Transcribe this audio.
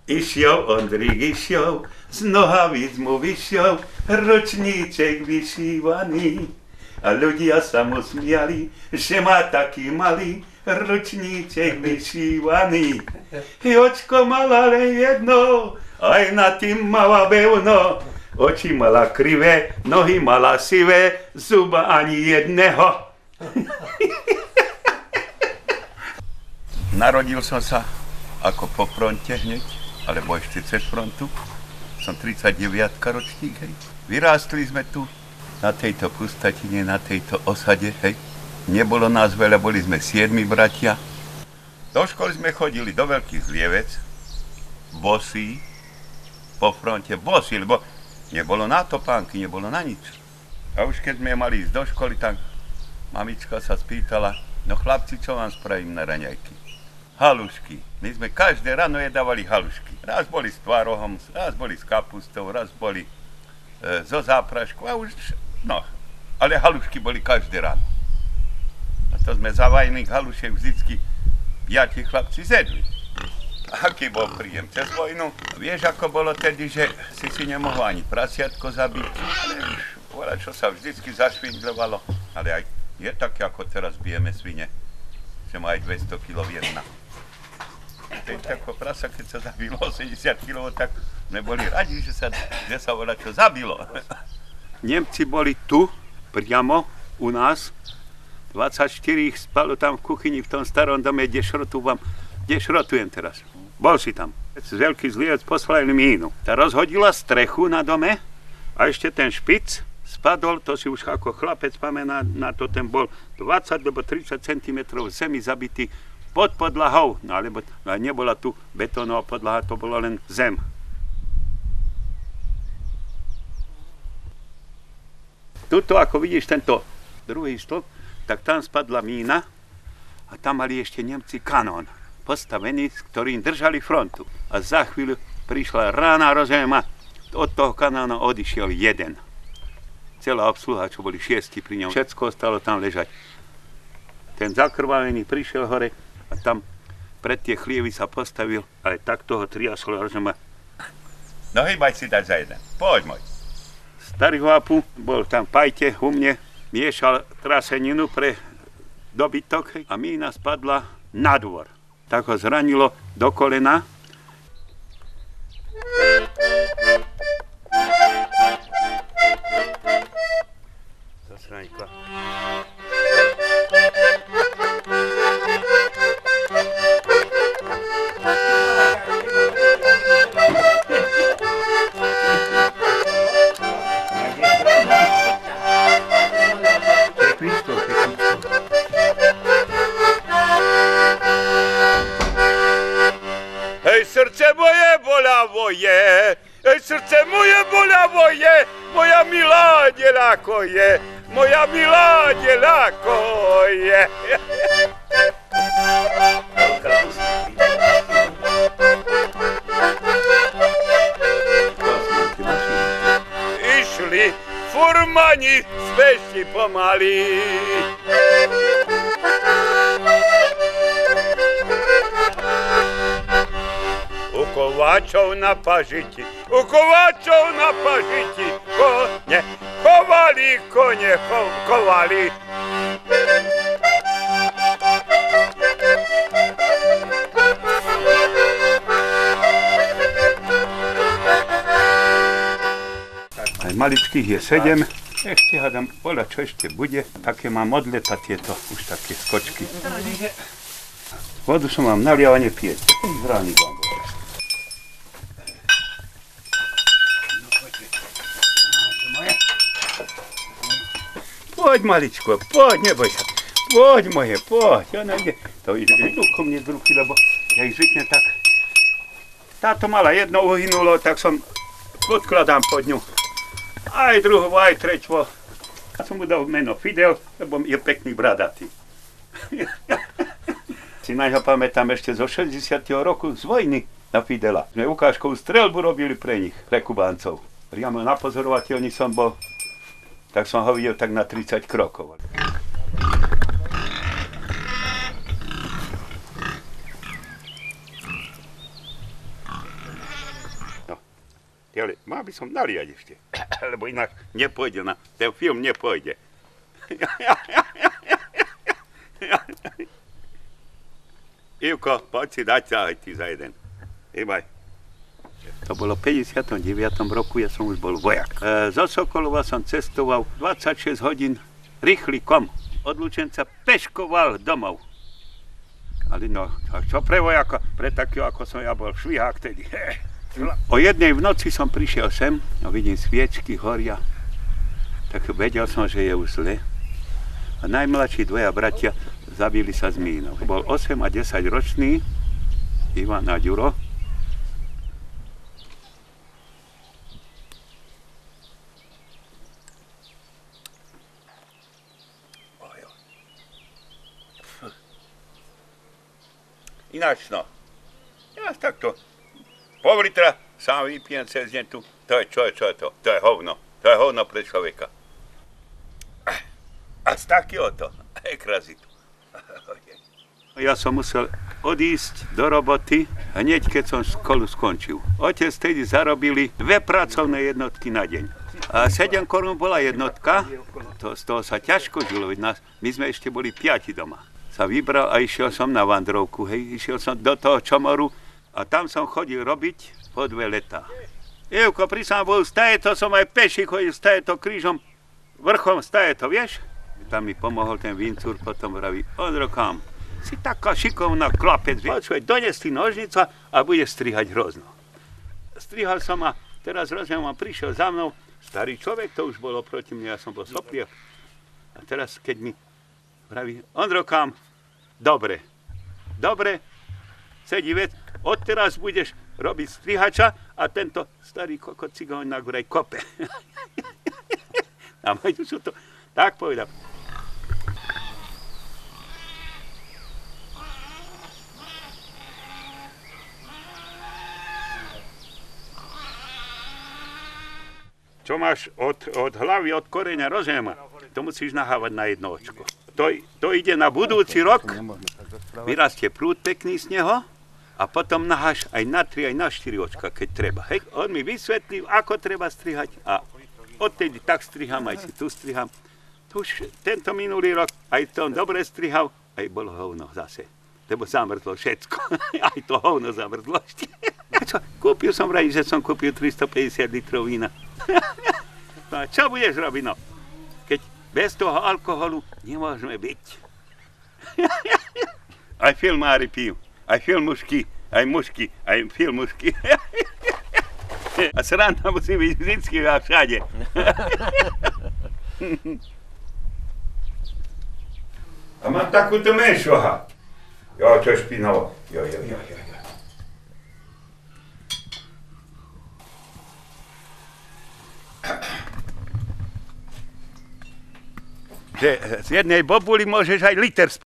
Išiel Ondrík, išiel, z nohavíc mu vyšiel ročníček vyšívaný. A ľudia sa mu smiali, že má taký malý ročníček vyšívaný. Očko mala len jedno, aj na tým mala bevno. Oči mala krivé, nohy mala sivé, zuba ani jedného. Narodil som sa ako po fronte hneď, alebo ešte cez frontu. Som 39 ročník, hej. Vyrástli sme tu, na tejto pustatine, na tejto osade, hej. Nebolo nás veľa, boli sme 7 bratia. Do školy sme chodili do Veľkých Zlievec, bosí, po fronte bosí, lebo nebolo na topánky, nebolo na nič. A už keď sme mali ísť do školy, tak mamička sa spýtala, no chlapci, čo vám spravím na raňajky? Halušky. My sme každé ráno jedávali halušky. Raz boli s tvárohom, raz boli s kapustou, raz boli zo záprašku a už, no, ale halušky boli každé ráno. A to sme za vajných halušiek vždycky 5 chlapci zjedli. Aký bol príjem cez vojnu? Vieš, ako bolo tedy, že si nemohol ani prasiatko zabiť, ale už voľa, čo sa vždycky zašvindľovalo. Ale aj je také, ako teraz bijeme svine, že má aj 200 kg jedna. Ako prasa, keď sa zabilo 80 kg, tak sme boli radi, že sa voľa čo zabilo. Nemci boli tu, priamo u nás. 24 ich spalo tam v kuchyni v tom starom dome, kde šrotujem teraz. Bol si tam. Z Veľký Zlievec poslali mínu. Tá rozhodila strechu na dome a ešte ten špic spadol, to si už ako chlapec pamätá na to, ten bol 20 alebo 30 cm zemi zabitý pod podlahou, no alebo nebola tu betónová podlaha, to bolo len zem. Tuto, ako vidíš, tento druhý stĺp, tak tam spadla mína a tam mali ešte Nemci kanón postavený, s ktorým držali frontu. A za chvíľu prišla rána rozhema, od toho kanóna odišiel jeden. Celá obsluha, čo boli 6 pri ňom, všetko ostalo tam ležať. Ten zakrvavený prišiel hore a tam pred tie chlievy sa postavil, ale tak toho triaslo rozhema. No hýbaj si dať za jeden, poď môj. Starý Vápu bol tam v pajte u mne, miešal traseninu pre dobytok a mína spadla na dvor. Tak ho zranilo do kolena. Zasraňka. Srdce moje boľavo je, srdce moje boľavo je, moja milá deľako je, moja milá deľako je. Išli furmani svešti pomali. Kovačov na pažiti, u kovačov na pažiti, konje kovali, konje kovali. Aj maličkých je 7, ešte hádam, voľa čo ešte bude, také mám odleta tieto, už také skočky. Vodu som vám nalial a nepijete, zráni vám bol. Poď, maličko, poď, neboj sa. Poď, moje, poď. Ona ide. To idú ko mne z ruky, lebo ja ich zvykne tak. Táto mala jedno uhynulo, tak som podkladám pod ňu. Aj druhú, aj treťvo. A som mu dal meno Fidel, lebo je pekný bradatý. Si najho pamätám ešte zo 60. roku z vojny na Fidela. Sme ukážkovú streľbu robili pre nich, pre Kubáncov. Priamo na pozorovateľni som bol. Tak som ho videl tak na 30 krokov. aby som naliať ešte. Lebo inak nepôjde na... Ten film nepôjde. Ivko, poď si dať aj ty za jeden. Ibaj. To bolo v 59. roku, ja som už bol vojak. Zo Sokolova som cestoval 26 hodín rýchly kom. Od Lučenca peškoval domov. Ale no, čo pre vojaka, pre takého ako som ja bol, švihák tedy. O jednej v noci som prišiel sem a vidím sviečky horia. Tak vedel som, že je už zle. A najmladší dvoja bratia zabili sa z mínou. Bol 8 a 10 ročný Ivan a Ďuro. Ináč no, ja takto pol litra sám vypijem cez deň tu. To je, čo je to? To je hovno. To je hovno pre človeka. A z takéhoto, krazitu. Ja som musel odísť do roboty hneď, keď som školu skončil. Otec tedy zarobili 2 pracovné jednotky na deň. A 7 korún bola jednotka, z toho sa ťažko žilo. My sme ešte boli 5 doma. Sa vybral a išiel som na vandrovku, hej. Išiel som do toho Čomoru a tam som chodil robiť po 2 letá. Ivko, pri sám Bohu, staje to, som aj peši chodil, staje to krížom, vrchom staje to, vieš? Tam mi pomohol ten Vincúr, potom vraví, Ondro, kam? Si taká šikovná chlapec, počuj, dones ti nožnica a budeš strihať hrozno. Strihal som a teraz rozumiem, on prišiel za mnou, starý človek, to už bolo proti mne, ja som bol sopliek. A teraz, keď mi vraví, Ondro, kam? Dobre, sedí vec, odteraz budeš robiť strihača a tento starý kokot cigán na góraj kope. A majdu sú to, tak povedal. Čo máš od hlavy, od koreňa, rozumiem, to musíš nahávať na jedno očko. To ide na budúci rok, vyrastie prúd pekný z neho a potom naháš aj na 3, aj na 4 očka, keď treba. Hej, on mi vysvetlil, ako treba strihať a odtedy tak striham, aj si tu striham. Už tento minulý rok aj to on dobre strihal, aj bolo hovno zase. Lebo zamrzlo všetko. Aj to hovno zamrzlo ešte. Kúpil som vraj, že som kúpil 350 litrov vína. No a čo budeš robiť, no? Keď bez toho alkoholu nemôžeme byť. Aj filmári pijú, aj filmušky, aj mušky, aj filmušky. A sranda musí byť vždycky a všade. A mám takúto menšiu, aha. Jo, čo špinavo. Jo. Že z jednej bobuli môžeš aj liter